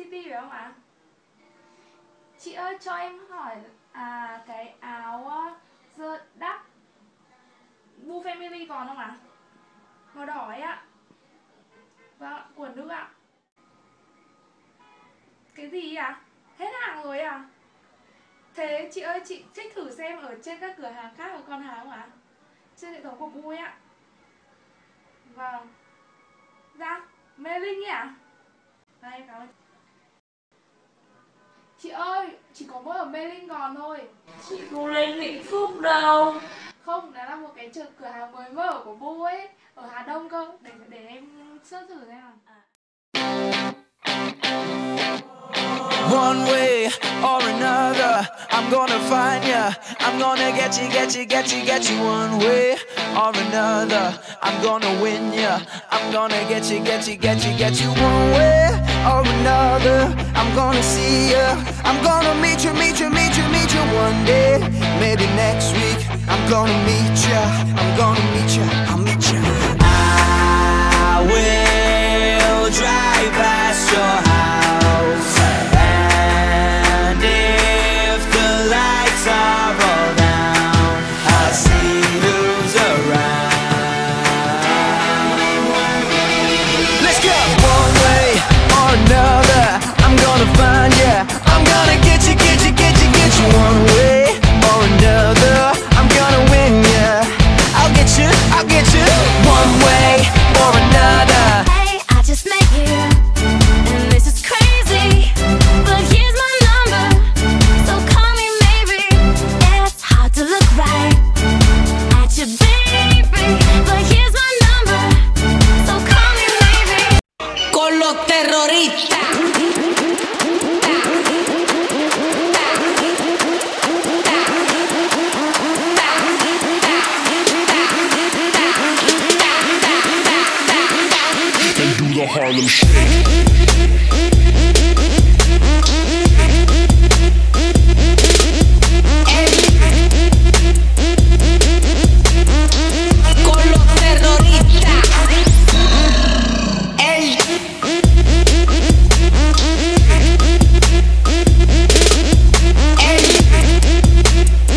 City phải không ạ? Chị ơi cho em hỏi cái áo The Dark Blue Family còn không ạ? Màu đỏ ấy ạ. Vâng, của nữ ạ. Cái gì ạ? Hết hàng rồi ạ? Thế chị ơi, chị check thử xem ở trên các cửa hàng khác có còn hàng không ạ? Trên hệ thống của Vui ạ. Vâng. Dạ, Mê Linh ạ. Đây, cảm ơn. Chị ơi, chỉ có mỗi ở Mê Linh còn thôi. Chị không lên Vĩnh Phúc đâu. Không, đó là một cái cửa hàng mới mở của Bu ấy, ở Hà Đông cơ. Để em search thử xem nào. One way or another, I'm gonna find ya. I'm gonna get you, get you, get you, get you. One way or another, I'm gonna win ya. I'm gonna get you, get you, get you, get you. One way or another, I'm gonna see ya. I'm gonna meet you, meet you, meet you, meet you one day. Maybe next week, I'm gonna meet ya. I'm gonna meet ya, I'll meet ya. I will drive past your house. Find ya. I'm gonna get you, get you, get you, get you. One way or another, I'm gonna win ya. I'll get you, I'll get you. One way or another. Hey, I just met you, and this is crazy, but here's my number, so call me maybe. It's hard to look right at you, baby, but here's my number, so call me maybe. Con los terroristas. The Harlem Shake.